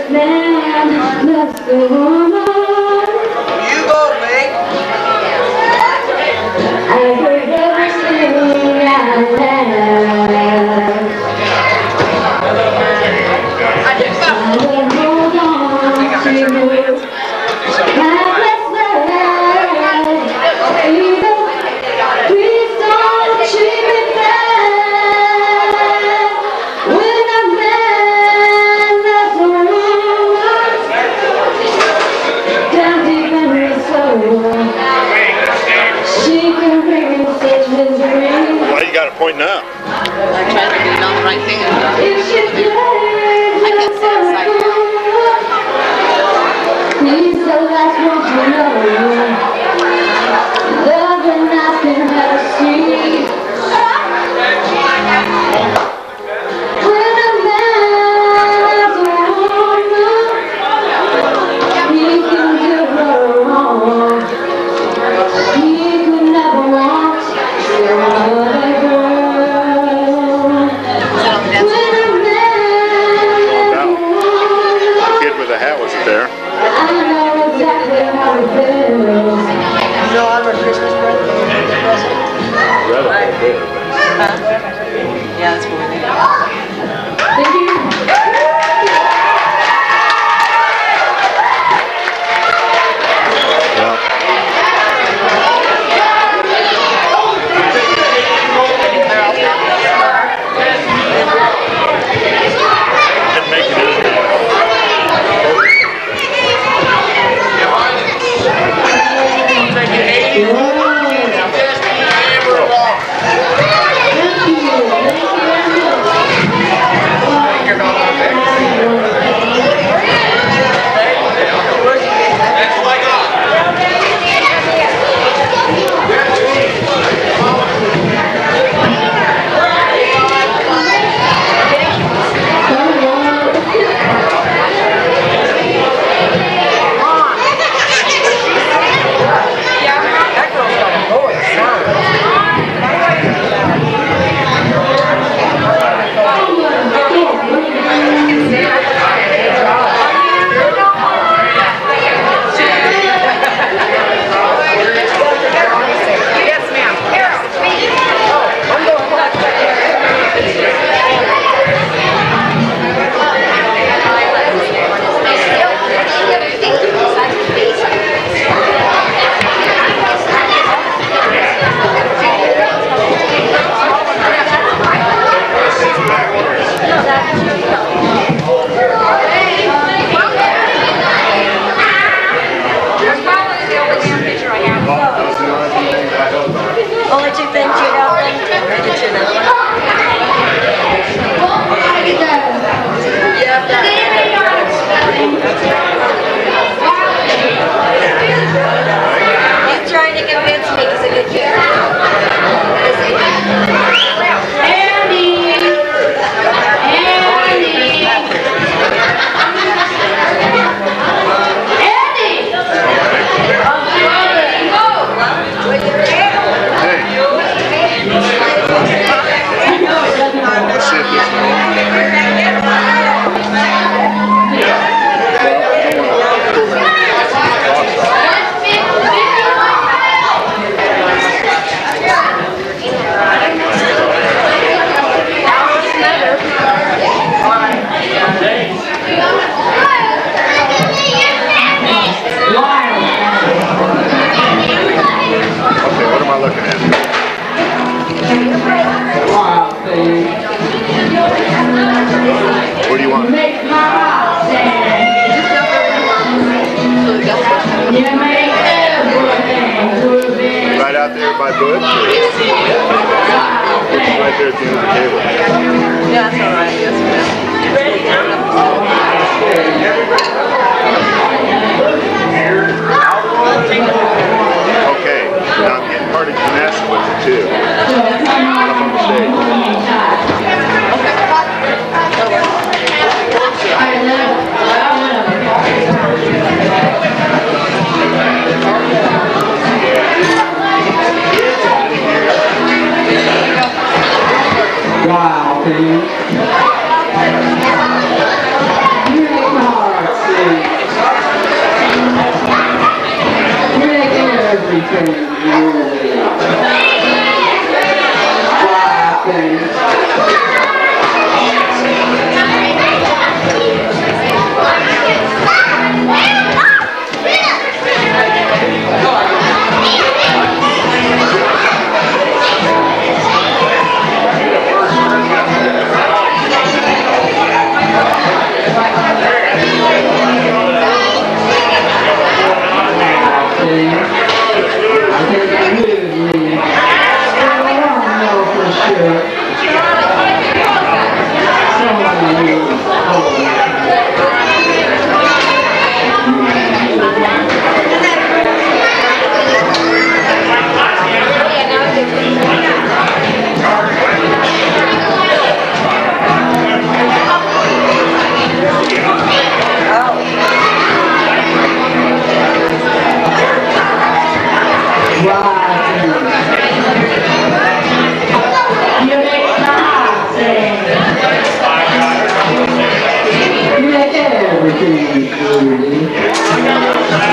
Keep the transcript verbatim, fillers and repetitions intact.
man, that's the woman. You go, babe. I heard everything I have. I will hold on to you. My best life. Even please don't treat me bad. When a man loves a woman down deep in her soul, she can bring him such misery. Why you got it pointing up? I'm trying to get it on the right thing. If she plays I can sit inside here. he's the last one to know. Love and I can have a street. When a man's a woman, he can do her wrong. He could never want another girl. When a man's a woman, Kid with a hat was there. I know exactly how it feels. No, I'm a Christmas present. Huh? Yeah, that's what we need. Thank you. Only two things you got then? Get you another one. Yeah. He's trying to convince me he's a good kid. Andy! Andy! Let's see if this one. Okay, what am I looking at? What do you want? Make my heart dance. You make everything good. Right out there by Butch? It's right there at the end of the table. Yeah, that's alright. Yes, ma'am. Okay, now I'm getting part of gymnastics with it too. Up on the stage. Wow, dude. everything really. Why things. Everything is